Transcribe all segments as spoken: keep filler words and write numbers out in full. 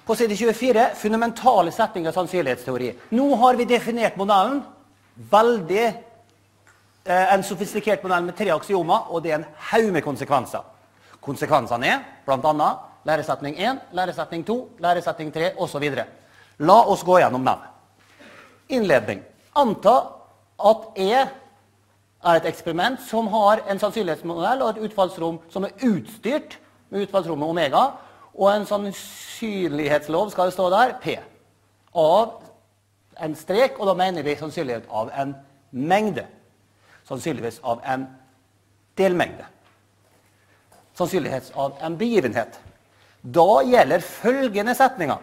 På side tjuefire, fundamentale setninger av sannsynlighetsteori. Nå har vi definert modellen, veldig, eh, en sofistikert modell med tre aksiomer, og det er en haug med konsekvenser. Konsekvensene er, blant annet, læresetning én, læresetning to, læresetning tre, og så videre. La oss gå gjennom dem. Innledning. Anta at E er et eksperiment som har en sannsynlighetsmodell og et utfallsrom som er utstyrt med utfallsrommet omega, og en sannsynlighetslov skal det stå der, P, av en strek, og da mener vi sannsynlighet av en mengde. Sannsynligvis av en delmengde. Sannsynlighet av en begivenhet. Da gjelder følgende setninger.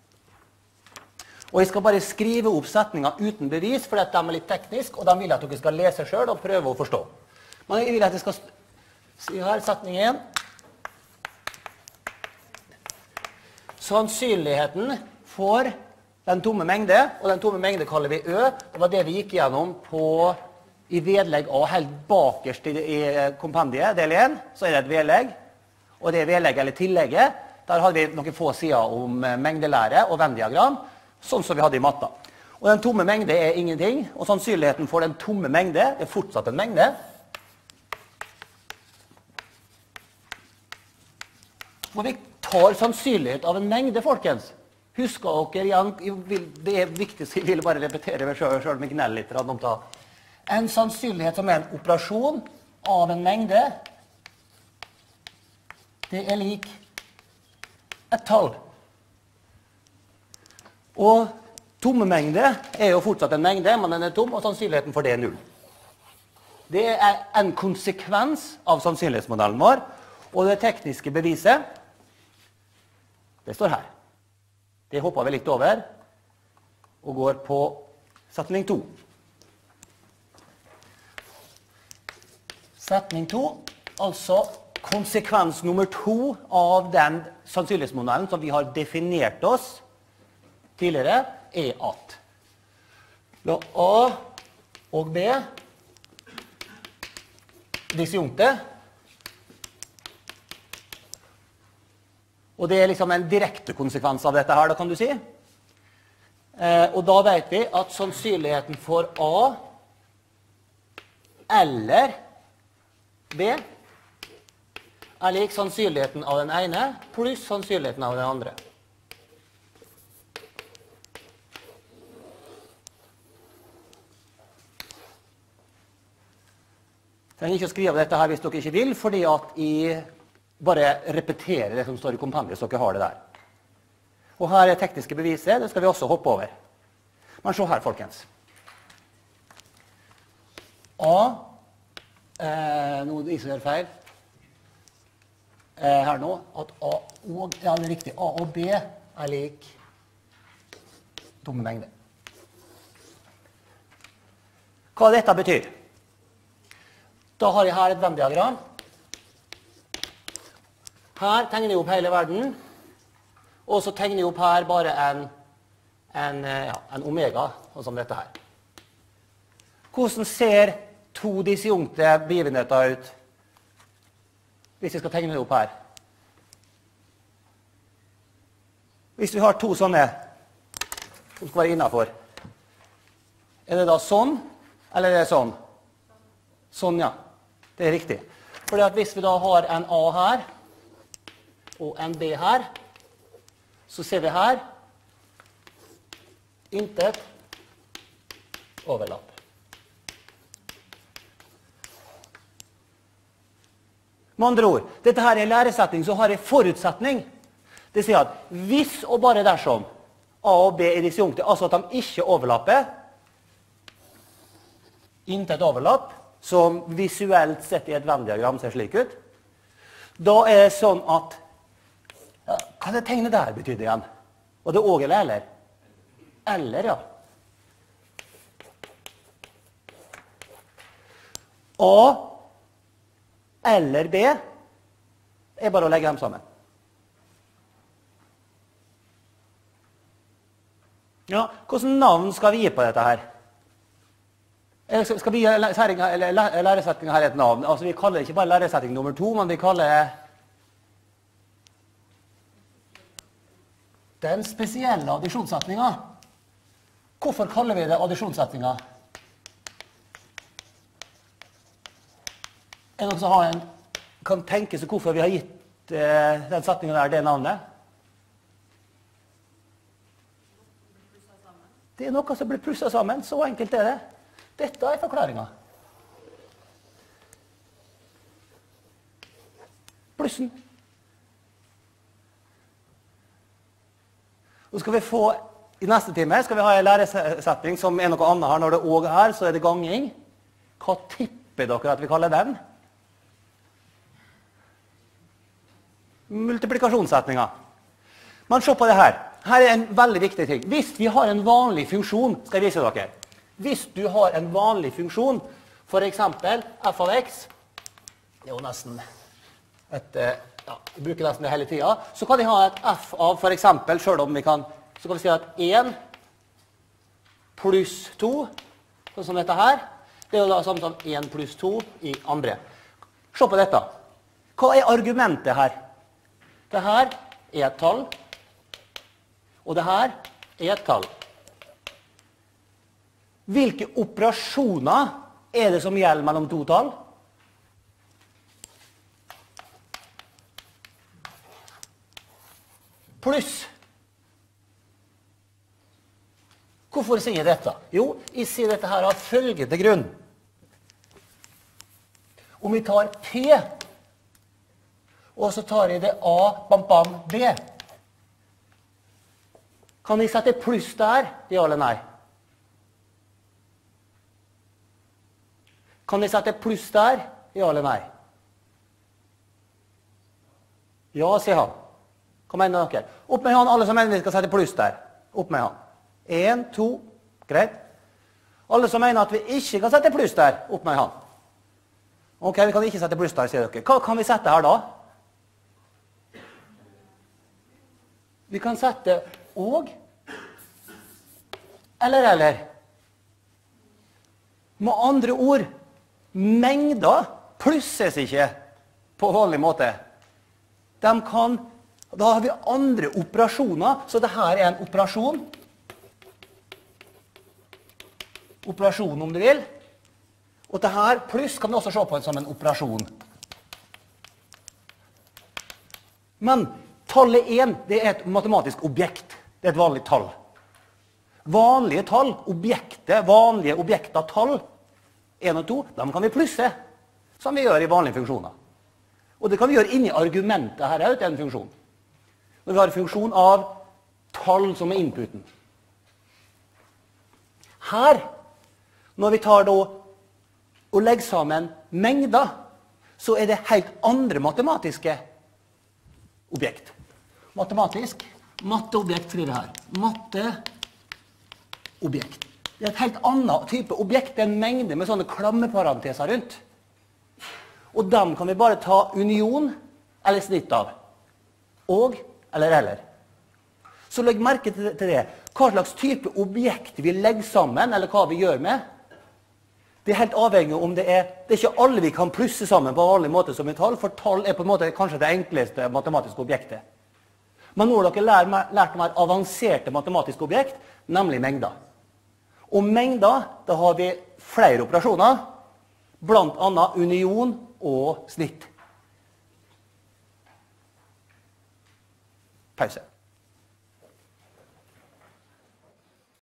Og jeg skal bare skrive opp setninger uten bevis, for de er litt teknisk, og de vil at dere skal lese selv og prøve å forstå. Men jeg vil at jeg skal si her, setning én. Sannsynligheten for den tomme mengde, og den tomme mengde kaller vi Ø. Det var det vi gikk gjennom på, i vedlegg A, helt bakerst i, i kompendiet, del én, så er det et vedlegg. Og det vedlegget, eller tillegget, der hadde vi noen få sider om mengdelære og Venn-diagram, sånn som vi hadde i matta. Og den tomme mengde er ingenting, og sannsynligheten for den tomme mengde er fortsatt en mengde. Og vi tar sannsynlighet av en mengde, folkens. Husker dere igjen, det er viktig, så jeg vil bare repetere meg selv, selv om jeg gneller litt om det. En sannsynlighet som er en operasjon av en mengde, det er lik et tall. Og tomme mengde er jo fortsatt en mengde, men den er tom, og sannsynligheten for det er null. Det er en konsekvens av sannsynlighetsmodellen vår, og det tekniske beviset, det står her. Det hopper vi litt over, og går på setning to. Setning to, altså konsekvens nummer to av den sannsynlighetsmodellen som vi har definert oss tidligere, er at la A og B disjunkte, og det er liksom en direkte konsekvens av dette her, da kan du si. Eh, og da vet vi at sannsynligheten for A eller B er lik sannsynligheten av den ene pluss sannsynligheten av den andre. Jeg trenger ikke å skrive av dette her hvis dere ikke vil, fordi at jeg bare repeterer det som står i kompendiet, så dere har det der. Og her er tekniske beviset, det skal vi også hoppe over. Men se her, folkens. A, eh, nå er det jeg som gjør feil, eh, her nå, at A og, ja, det er riktig, A og B er lik tomme mengde. Hva dette betyr? Da har jeg her et Venn-diagram. Her tegner jeg opp hele verden, og så tegner jeg opp her bare en, en, ja, en omega, sånn som dette her. Hvordan ser to disjunkte begivenheter ut, hvis jeg skal tegne det opp her? Hvis vi har to sånne, som skal være innenfor, er det da sånn, eller er det sånn? Sånn, ja. Det er riktig. Fordi at hvis vi da har en A her, og en B her, så ser vi her, intet overlapp. Med andre ord, dette her er læresetning, så har jeg forutsetning. Det sier at hvis og bare dersom A og B er disjunkte, altså at de ikke overlapper, intet overlapp, som visuelt sett i et Venn-diagram ser slik ut, da er det sånn at ja, hva det tegnet der betydde igjen? Var det og eller eller? Eller, ja. A eller B er bare å legge dem sammen. Ja, hvordan navn skal vi gi på dette her? Skal vi gi læresetningen her et navn? Altså, vi kaller det ikke bare læresetning nummer to, men vi kaller det Den spesielle addisjonssetningen. Hvorfor kaller vi det addisjonssetningen? Er det noen som har en, kan tenke seg hvorfor vi har gitt eh, den setningen der det navnet? Det er noe som blir plusset sammen, så enkelt er det. Dette er forklaringen. Plussen. Og skal vi få, i neste time skal vi ha en læresetning som er noe annet her. Når det også er her, så er det ganging. Hva tipper dere at vi kaller den? Multiplikasjonssetninger. Men se på det her. Her er en veldig viktig ting. Hvis vi har en vanlig funksjon, skal jeg vise dere. Hvis du har en vanlig funksjon, for eksempel f av x, det er jo nesten et, ja, vi bruker nesten det hele tiden, så kan vi ha et f av, for eksempel, selv om vi kan, så kan vi si at en pluss to, sånn som dette her, det er jo da samme som en pluss to i andre. Se på dette. Hva er argumentet her? Dette er et tall, og dette er et tall. Hvilke operasjoner er det som gjelder mellom to tall? Pluss. Hvorfor sier jeg dette? Jo, jeg sier dette her av følgende grunn. Om vi tar P, og så tar jeg det A, bam, bam, B. Kan jeg sette pluss der? Ja eller nei? Kan jeg sette pluss der? Ja eller nei? Ja, sier han. Hva mener dere? Opp med han, alle som mener vi skal sette pluss der. Opp med han. En, to, greit. Alle som mener at vi ikke kan sette pluss der, opp med han. Ok, vi kan ikke sette pluss der, sier dere. Hva kan vi sette her da? Vi kan sette og, eller eller. Med andre ord, mengder plusses ikke på vanlig måte. De kan, da har vi andre operasjoner, så dette er en operasjon. Operasjon om du vil. Og dette pluss kan vi også se på som en operasjon. Men tallet én, det er et matematisk objekt. Det er et vanlig tall. Vanlige tall, objekter, vanlige objekter tall, én og to, dem kan vi plusse, som vi gjør i vanlige funksjoner. Og det kan vi gjøre inni argumentet her ut, en funksjon. Når vi har en funksjon av tall som er inputen. Her, når vi tar da og legger sammen mengder, så er det helt andre matematiske objekt. Matematisk, matteobjekt skriver her. Matteobjekt. Det er et helt annet type objekt, en mengde med sånne klammeparenteser rundt. Og dem kan vi bare ta union eller snitt av. Og eller eller. Så legg merke til det. Hva slags type objekt vi legger sammen, eller hva vi gjør med. Det er helt avhengig om det er, det er ikke alle vi kan plusse sammen på vanlig måte som et tall, for tall er på en måte kanskje det enkleste matematiske objektet. Men nå har dere lært, lært mer avanserte matematiske objekt, nemlig mengder. Og mengder, da har vi flere operasjoner, blant annet union og snitt. Pause.